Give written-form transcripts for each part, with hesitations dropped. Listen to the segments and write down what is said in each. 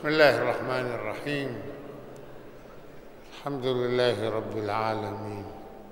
بسم الله الرحمن الرحيم. الحمد لله رب العالمين،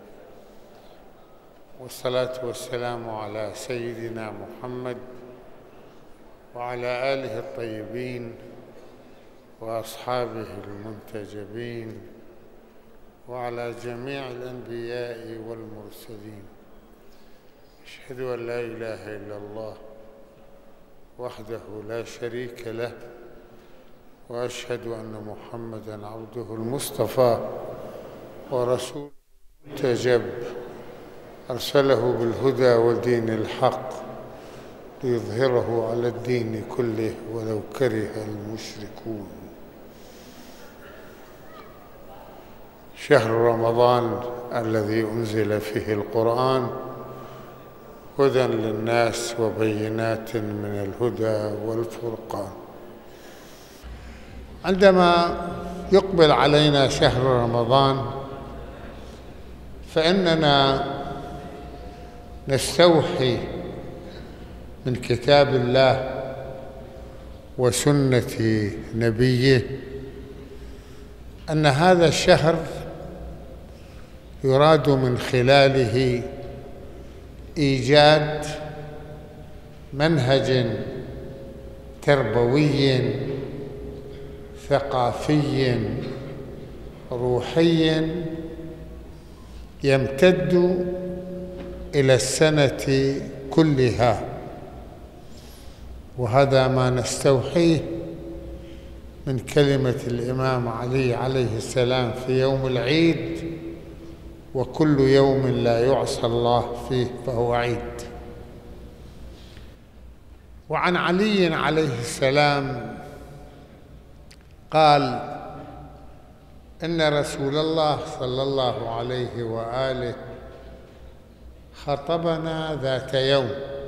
والصلاة والسلام على سيدنا محمد وعلى آله الطيبين وأصحابه المنتجبين وعلى جميع الأنبياء والمرسلين. أشهد أن لا إله إلا الله وحده لا شريك له، وأشهد أن محمدًا عبده المصطفى ورسوله المنتجب، أرسله بالهدى ودين الحق ليظهره على الدين كله ولو كره المشركون. شهر رمضان الذي أنزل فيه القرآن هدى للناس وبينات من الهدى والفرقان. عندما يقبل علينا شهر رمضان فإننا نستوحي من كتاب الله وسنة نبيه أن هذا الشهر يراد من خلاله إيجاد منهج تربوي ثقافي روحي يمتد إلى السنة كلها، وهذا ما نستوحيه من كلمة الإمام علي عليه السلام في يوم العيد: وكل يوم لا يعصى الله فيه فهو عيد. وعن علي عليه السلام قال: إن رسول الله صلى الله عليه وآله خطبنا ذات يوم،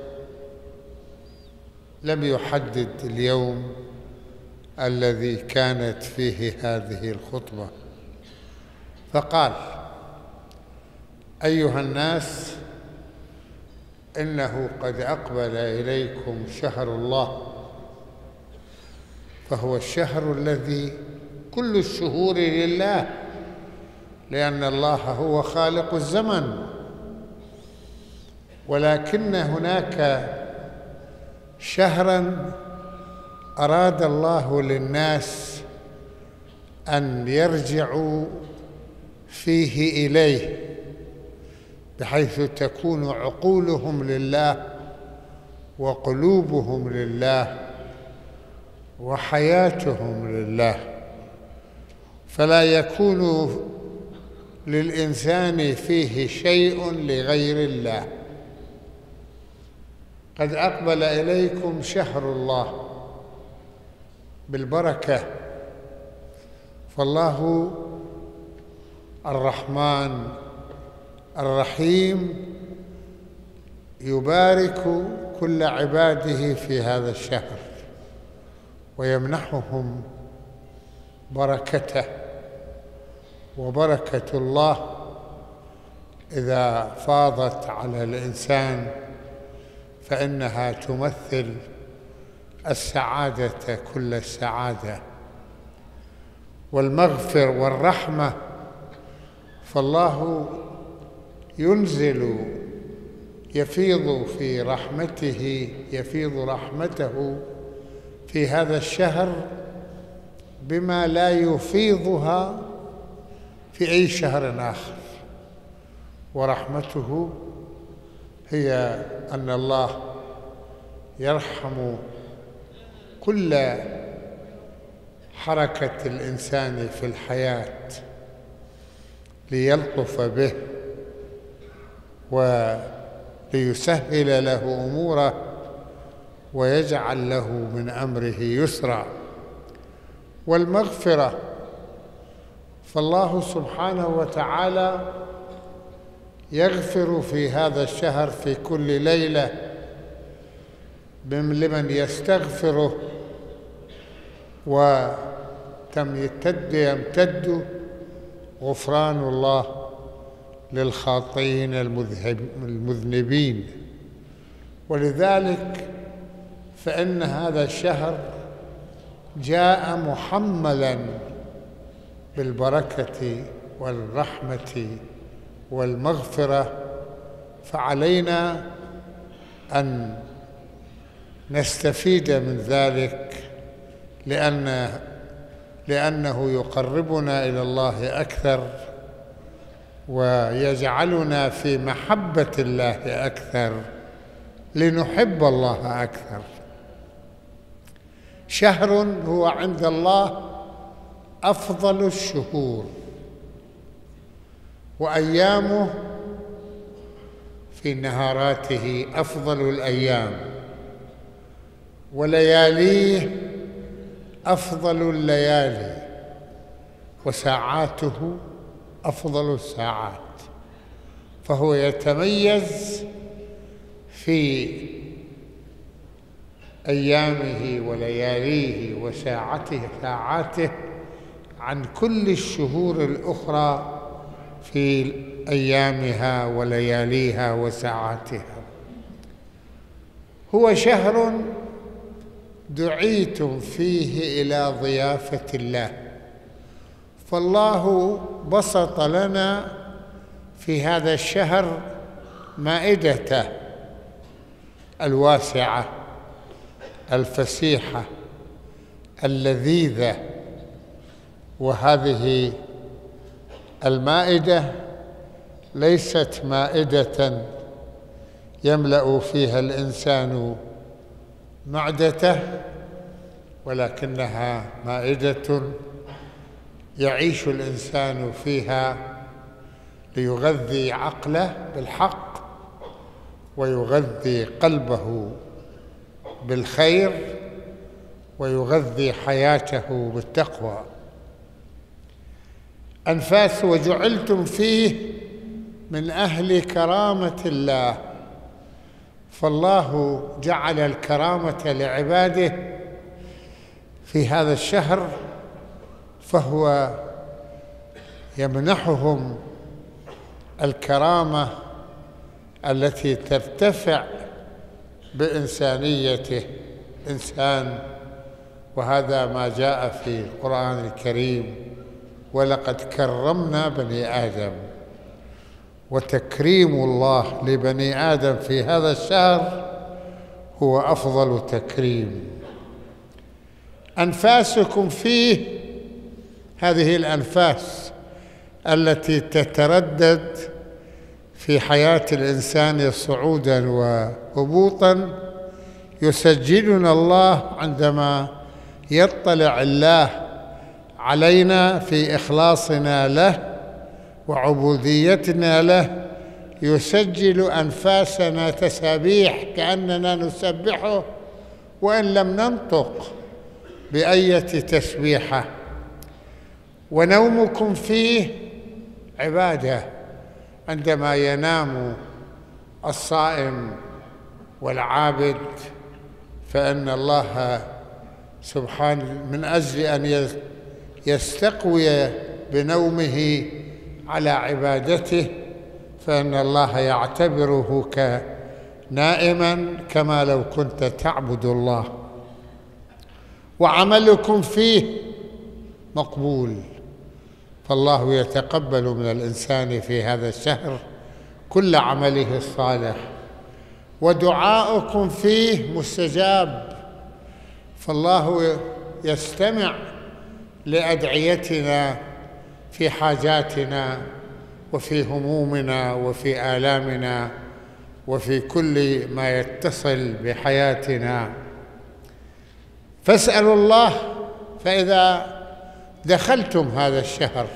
لم يحدد اليوم الذي كانت فيه هذه الخطبة، فقال: أيها الناس، إنه قد أقبل إليكم شهر الله، فهو الشهر الذي كل الشهور لله، لأن الله هو خالق الزمن، ولكن هناك شهراً أراد الله للناس أن يرجعوا فيه إليه، بحيث تكون عقولهم لله وقلوبهم لله وحياتهم لله، فلا يكون للإنسان فيه شيء لغير الله. قد أقبل إليكم شهر الله بالبركة، فالله الرحمن الرحيم يبارك كل عباده في هذا الشهر ويمنحهم بركته، وبركة الله إذا فاضت على الإنسان فإنها تمثل السعادة كل السعادة والمغفر والرحمة، فالله ينزل يفيض رحمته في هذا الشهر بما لا يفيضها في أي شهر آخر. ورحمته هي أن الله يرحم كل حركة الإنسان في الحياة ليلطف به وليسهل له أموره ويجعل له من أمره يسرا. والمغفرة، فالله سبحانه وتعالى يغفر في هذا الشهر في كل ليلة لمن يستغفره، يمتد غفران الله للخاطئين المذنبين. ولذلك فإن هذا الشهر جاء محملا بالبركة والرحمة والمغفرة، فعلينا أن نستفيد من ذلك، لأنه يقربنا إلى الله أكثر ويجعلنا في محبة الله أكثر لنحب الله أكثر. شهر هو عند الله أفضل الشهور، وأيامه في نهاراته أفضل الأيام، ولياليه أفضل الليالي، وساعاته أفضل الساعات. فهو يتميز في أيامه ولياليه وساعاته عن كل الشهور الأخرى في أيامها ولياليها وساعاتها. هو شهر دعيتم فيه إلى ضيافة الله، فالله بسط لنا في هذا الشهر مائدته الواسعة الفسيحة اللذيذة. وهذه المائدة ليست مائدة يملأ فيها الإنسان معدته، ولكنها مائدة يعيش الإنسان فيها ليغذي عقله بالحق ويغذي قلبه بالخير ويغذي حياته بالتقوى. أنفاس وجعلتم فيه من أهل كرامة الله، فالله جعل الكرامة لعباده في هذا الشهر، فهو يمنحهم الكرامة التي ترتفع بإنسانيته إنسان. وهذا ما جاء في القرآن الكريم: ولقد كرمنا بني آدم. وتكريم الله لبني آدم في هذا الشهر هو أفضل تكريم. أنفاسكم فيه، هذه الأنفاس التي تتردد في حياة الإنسان صعودا وهبوطا، يسجلنا الله عندما يطلع الله علينا في إخلاصنا له وعبوديتنا له، يسجل أنفاسنا تسابيح كأننا نسبحه وإن لم ننطق بأية تسبيحة. ونومكم فيه عبادة، عندما ينام الصائم والعابد فإن الله سبحانه من أجل أن يستقوي بنومه على عبادته، فإن الله يعتبره كنائما كما لو كنت تعبد الله. وعملكم فيه مقبول، فالله يتقبل من الإنسان في هذا الشهر كل عمله الصالح. ودعاؤكم فيه مستجاب، فالله يستمع لأدعيتنا في حاجاتنا وفي همومنا وفي آلامنا وفي كل ما يتصل بحياتنا. فاسألوا الله، فإذا دخلتم هذا الشهر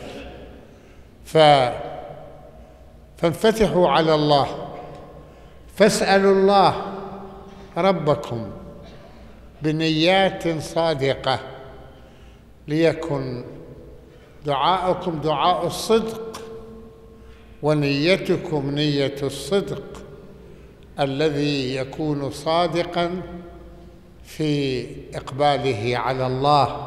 فانفتحوا على الله، فاسألوا الله ربكم بنيات صادقة، ليكن دعاؤكم دعاء الصدق ونيتكم نية الصدق الذي يكون صادقا في إقباله على الله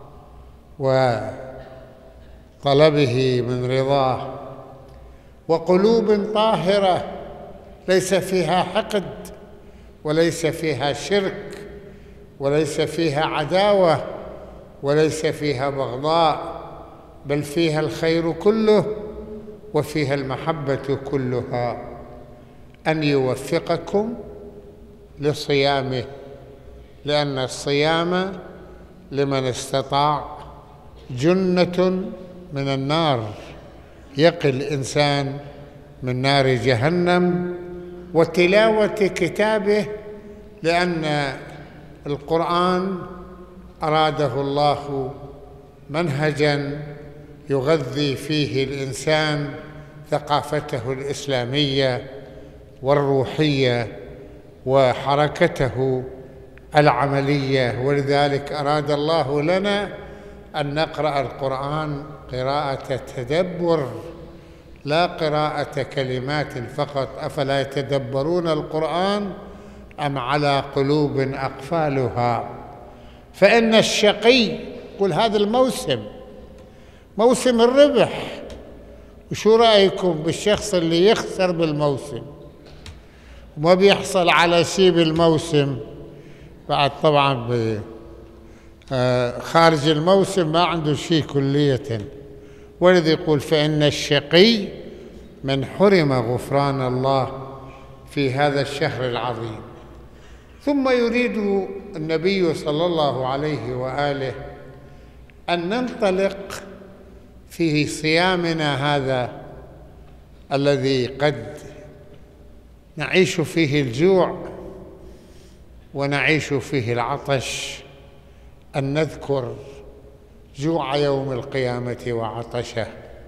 وطلبه من رضاه. وقلوب طاهرة ليس فيها حقد وليس فيها شرك وليس فيها عداوة وليس فيها بغضاء، بل فيها الخير كله وفيها المحبة كلها، أن يوفقكم لصيامه، لأن الصيام لمن استطاع جنة من النار، يقي الإنسان من نار جهنم. وتلاوة كتابه، لأن القرآن أراده الله منهجاً يغذي فيه الإنسان ثقافته الإسلامية والروحية وحركته العملية، ولذلك أراد الله لنا أن نقرأ القرآن قراءة تدبر، لا قراءة كلمات فقط. أفلا يتدبرون القرآن أم على قلوب أقفالها؟ فإن الشقي، قل هذا الموسم موسم الربح، وشو رأيكم بالشخص اللي يخسر بالموسم وما بيحصل على شيء بالموسم؟ بعد طبعا خارج الموسم ما عنده شيء كلية. ولذا يقول فإن الشقي من حرم غفران الله في هذا الشهر العظيم. ثم يريد النبي صلى الله عليه وآله أن ننطلق في صيامنا هذا الذي قد نعيش فيه الجوع ونعيش فيه العطش، أن نذكر جوع يوم القيامة وعطشه،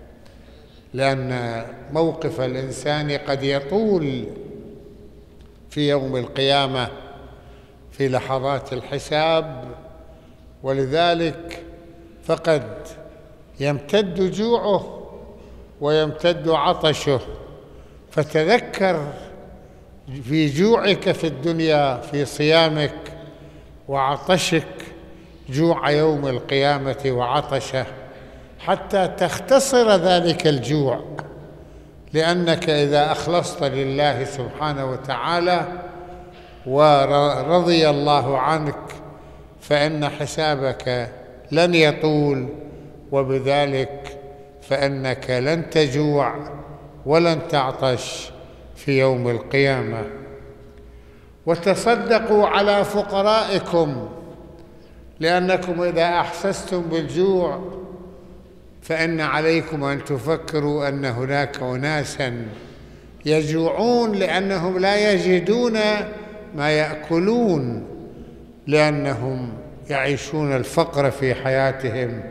لأن موقف الإنسان قد يطول في يوم القيامة في لحظات الحساب، ولذلك فقد يمتد جوعه ويمتد عطشه. فتذكر في جوعك في الدنيا في صيامك وعطشك جوع يوم القيامة وعطشه، حتى تختصر ذلك الجوع، لأنك إذا أخلصت لله سبحانه وتعالى ورضي الله عنك فإن حسابك لن يطول، وبذلك فإنك لن تجوع ولن تعطش في يوم القيامة. وتصدقوا على فقرائكم، لأنكم إذا أحسستم بالجوع فإن عليكم أن تفكروا أن هناك أناسا يجوعون لأنهم لا يجدون ما يأكلون، لأنهم يعيشون الفقر في حياتهم.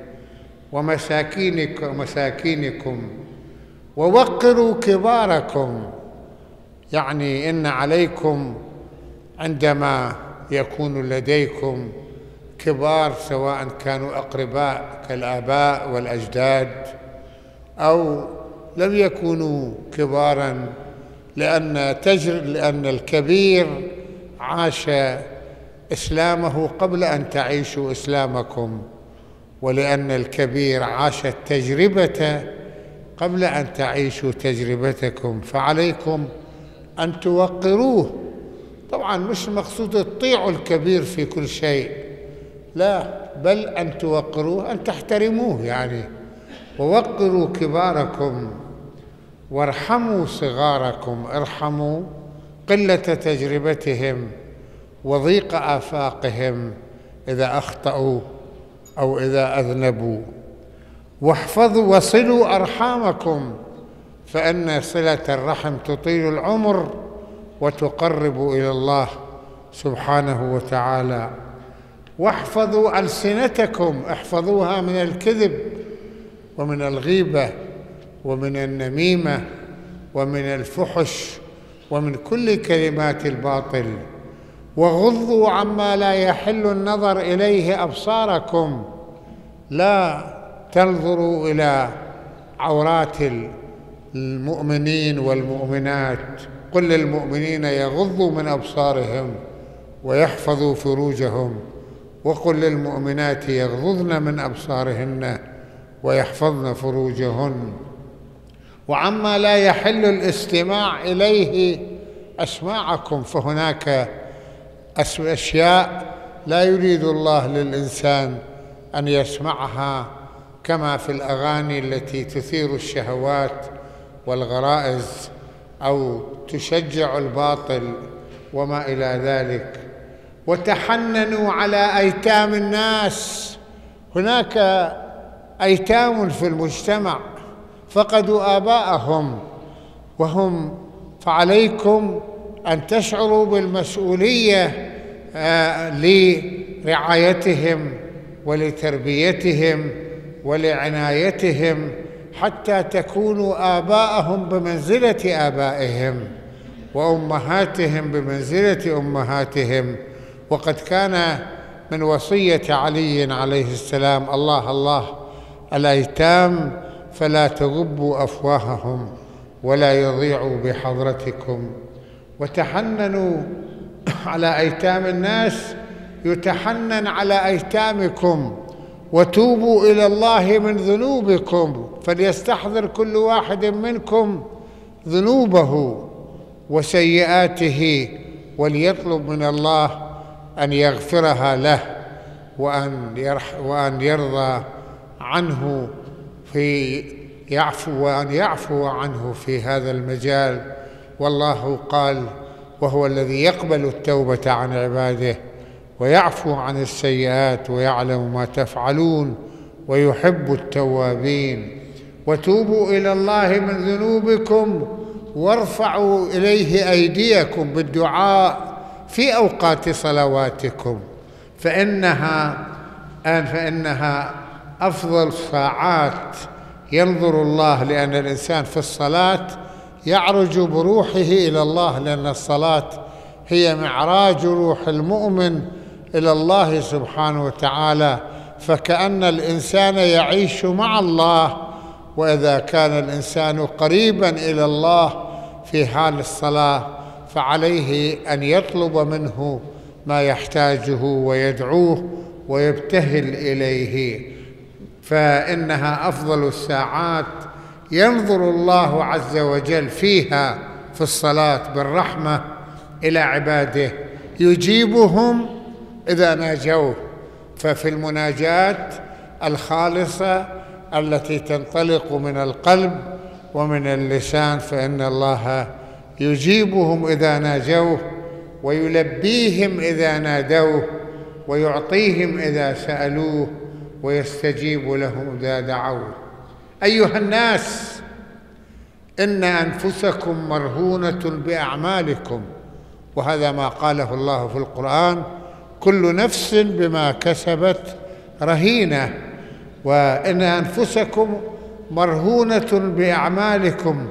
ومساكينكم ووقروا كباركم، يعني إن عليكم عندما يكون لديكم كبار سواء كانوا أقرباء كالآباء والأجداد أو لم يكونوا كباراً، لأن الكبير عاش إسلامه قبل أن تعيشوا إسلامكم، ولأن الكبير عاش التجربة قبل أن تعيشوا تجربتكم، فعليكم أن توقروه. طبعاً مش المقصود تطيعوا الكبير في كل شيء، لا، بل أن توقروه، أن تحترموه يعني. ووقروا كباركم وارحموا صغاركم، ارحموا قلة تجربتهم وضيق آفاقهم إذا أخطأوا أو إذا أذنبوا. واحفظوا وصلوا أرحامكم، فإن صلة الرحم تطيل العمر وتقرب إلى الله سبحانه وتعالى. واحفظوا ألسنتكم، احفظوها من الكذب ومن الغيبة ومن النميمة ومن الفحش ومن كل كلمات الباطل. وغضوا عما لا يحل النظر إليه أبصاركم، لا تنظروا إلى عورات المؤمنين والمؤمنات. قل للمؤمنين يغضوا من أبصارهم ويحفظوا فروجهم، وقل للمؤمنات يغضضن من أبصارهن ويحفظن فروجهن. وعما لا يحل الاستماع إليه أسماعكم، فهناك أشياء لا يريد الله للإنسان أن يسمعها كما في الأغاني التي تثير الشهوات والغرائز أو تشجع الباطل وما إلى ذلك. وتحننوا على أيتام الناس. هناك أيتام في المجتمع فقدوا آباءهم فعليكم أن تشعروا بالمسؤولية لرعايتهم ولتربيتهم ولعنايتهم حتى تكونوا آباءهم بمنزلة آبائهم وأمهاتهم بمنزلة أمهاتهم. وقد كان من وصية علي عليه السلام: الله الأيتام فلا تغبوا أفواههم ولا يضيعوا بحضرتكم. وتحننوا على أيتام الناس، يتحنن على أيتامكم. وتوبوا إلى الله من ذنوبكم، فليستحضر كل واحد منكم ذنوبه وسيئاته وليطلب من الله أن يغفرها له وأن يرضى عنه وأن يعفو عنه في هذا المجال. والله قال: وهو الذي يقبل التوبة عن عباده ويعفو عن السيئات ويعلم ما تفعلون ويحب التوابين. وتوبوا إلى الله من ذنوبكم وارفعوا إليه أيديكم بالدعاء في أوقات صلواتكم، فإنها أفضل ساعات ينظر الله، لأن الإنسان في الصلاة يعرج بروحه إلى الله، لأن الصلاة هي معراج روح المؤمن إلى الله سبحانه وتعالى، فكأن الإنسان يعيش مع الله. وإذا كان الإنسان قريبا إلى الله في حال الصلاة فعليه أن يطلب منه ما يحتاجه ويدعوه ويبتهل إليه، فإنها أفضل الساعات ينظر الله عز وجل فيها في الصلاة بالرحمة إلى عباده، يجيبهم إذا ناجوه. ففي المناجاة الخالصة التي تنطلق من القلب ومن اللسان فإن الله يجيبهم إذا ناجوه، ويلبيهم إذا نادوه، ويعطيهم إذا سألوه، ويستجيب لهم إذا دعوه. أيها الناس، إن أنفسكم مرهونة بأعمالكم، وهذا ما قاله الله في القرآن: كل نفس بما كسبت رهينة. وإن أنفسكم مرهونة بأعمالكم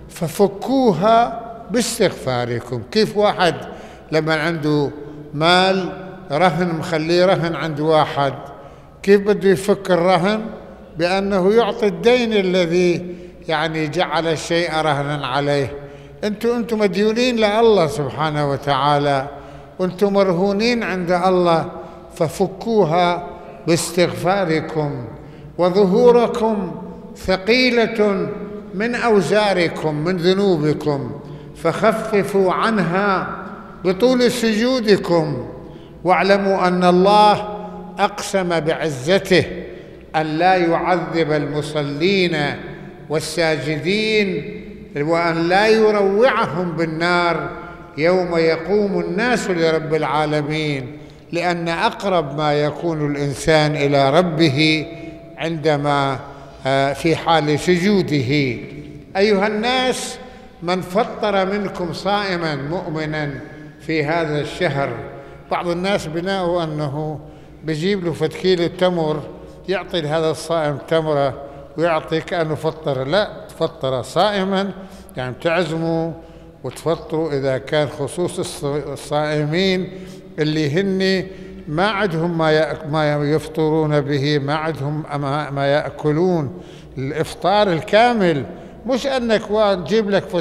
ففكوها باستغفاركم. كيف واحد لما عنده مال رهن مخليه رهن عند واحد، كيف بده يفك الرهن؟ بأنه يعطي الدين الذي جعل الشيء رهنا عليه. أنتم مديونين لله سبحانه وتعالى، وأنتم مرهونين عند الله، ففكوها باستغفاركم. وظهوركم ثقيلة من أوزاركم من ذنوبكم، فخففوا عنها بطول سجودكم. واعلموا أن الله أقسم بعزته أن لا يعذب المصلين والساجدين، وأن لا يروعهم بالنار يوم يقوم الناس لرب العالمين، لأن أقرب ما يكون الإنسان إلى ربه عندما في حال سجوده. أيها الناس، من فطر منكم صائما مؤمنا في هذا الشهر. بعض الناس بناءه أنه بيجيب له فتكيل التمر يعطي لهذا الصائم تمرة ويعطي كأنه فطر. لا، تفطر صائما تعزموا وتفطروا إذا كان خصوص الصائمين اللي هن ما عندهم ما يفطرون به، ما عندهم ما يأكلون الإفطار الكامل. مش أنك تجيب لك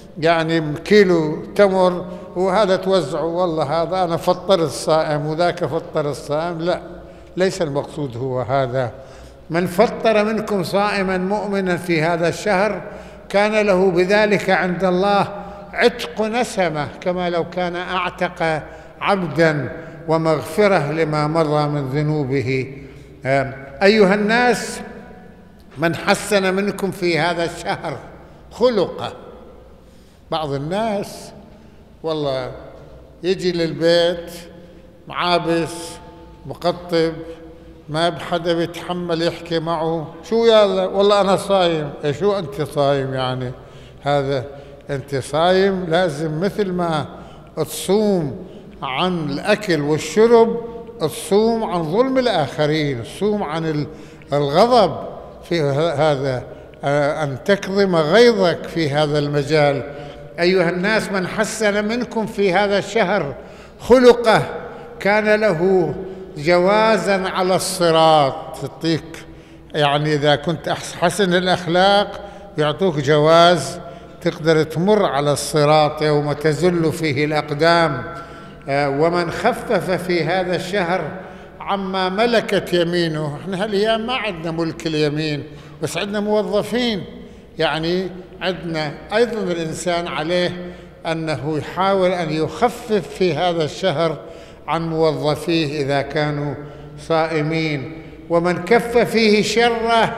كيلو تمر وهذا توزعه، والله هذا أنا فطر الصائم وذاك فطر الصائم. لا، ليس المقصود هو هذا. من فطر منكم صائما مؤمنا في هذا الشهر كان له بذلك عند الله عتق نسمة، كما لو كان أعتق عبدا، ومغفرة لما مضى من ذنوبه. أيها الناس، من حسن منكم في هذا الشهر خلقه. بعض الناس والله يجي للبيت معابس مقطب، ما بحدا بيتحمل يحكي معه. شو يلا والله أنا صايم. شو أنت صايم يعني؟ هذا أنت صايم لازم مثل ما تصوم عن الأكل والشرب تصوم عن ظلم الآخرين، تصوم عن الغضب في هذا، أن تكظم غيظك في هذا المجال. أيها الناس، من حسن منكم في هذا الشهر خلقه كان له جوازا على الصراط. تعطيك يعني إذا كنت حسن الأخلاق يعطوك جواز تقدر تمر على الصراط يوم تزل فيه الأقدام. ومن خفف في هذا الشهر عما ملكت يمينه. احنا هالأيام ما عندنا ملك اليمين، بس عندنا موظفين. يعني عندنا أيضا الإنسان عليه أنه يحاول أن يخفف في هذا الشهر عن موظفيه إذا كانوا صائمين. ومن كف فيه شره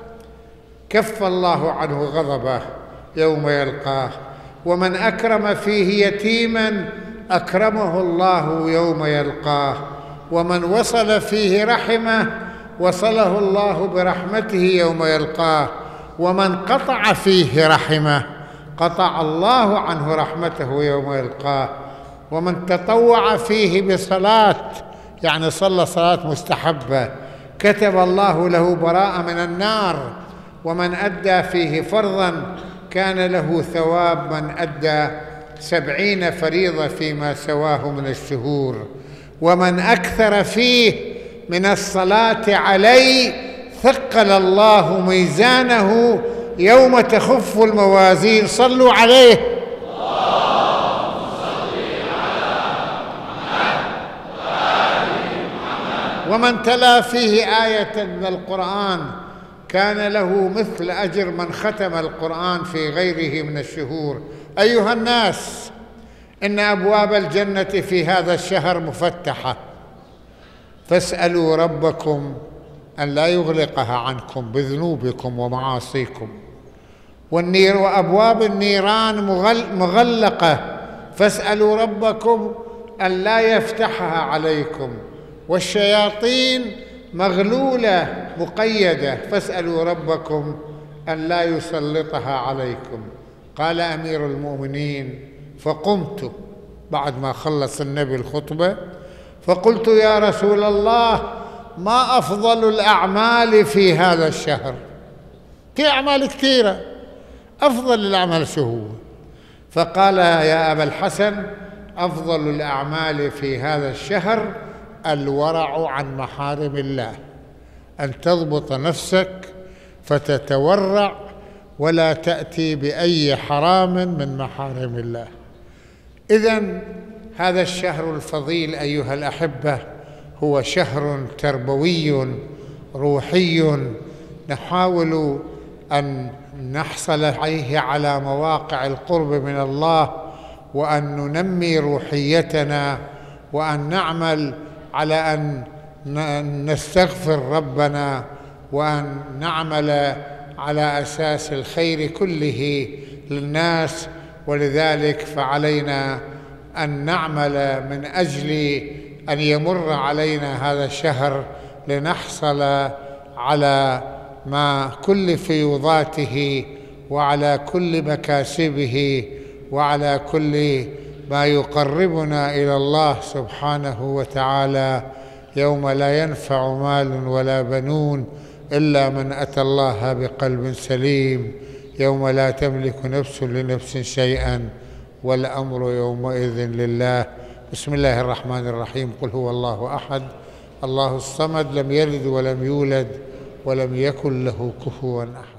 كف الله عنه غضبه يوم يلقاه. ومن أكرم فيه يتيما أكرمه الله يوم يلقاه. ومن وصل فيه رحمه وصله الله برحمته يوم يلقاه. ومن قطع فيه رحمه قطع الله عنه رحمته يوم يلقاه. ومن تطوع فيه بصلاة، يعني صلى صلاة مستحبة، كتب الله له براءة من النار. ومن أدى فيه فرضا كان له ثواب من أدى 70 فريضة فيما سواه من الشهور. ومن أكثر فيه من الصلاة علي ثقل الله ميزانه يوم تخف الموازين. صلوا عليه. ومن تلا فيه آية من القرآن كان له مثل أجر من ختم القرآن في غيره من الشهور. أيها الناس، إن أبواب الجنة في هذا الشهر مفتحة، فاسألوا ربكم أن لا يغلقها عنكم بذنوبكم ومعاصيكم. وأبواب النيران مغلقة، فاسألوا ربكم أن لا يفتحها عليكم. والشياطين مغلولة مقيدة، فاسألوا ربكم أن لا يسلطها عليكم. قال أمير المؤمنين: فقمت بعد ما خلص النبي الخطبة فقلت: يا رسول الله، ما أفضل الأعمال في هذا الشهر؟ في أعمال كثيرة، أفضل الأعمال شو هو؟ فقال: يا أبا الحسن، أفضل الأعمال في هذا الشهر الورع عن محارم الله، أن تضبط نفسك فتتورع ولا تأتي بأي حرام من محارم الله. إذن هذا الشهر الفضيل أيها الأحبة هو شهر تربوي روحي، نحاول أن نحصل عليه على مواقع القرب من الله، وأن ننمي روحيتنا، وأن نعمل على أن نستغفر ربنا، وأن نعمل على أساس الخير كله للناس. ولذلك فعلينا أن نعمل من أجل أن يمر علينا هذا الشهر لنحصل على ما كل فيوضاته، وعلى كل مكاسبه، وعلى كل ما يقربنا إلى الله سبحانه وتعالى، يوم لا ينفع مال ولا بنون إلا من أتى الله بقلب سليم، يوم لا تملك نفس لنفس شيئا والأمر يومئذ لله. بسم الله الرحمن الرحيم. قل هو الله أحد الله الصمد، لم يلد ولم يولد ولم يكن له كفوا أحد.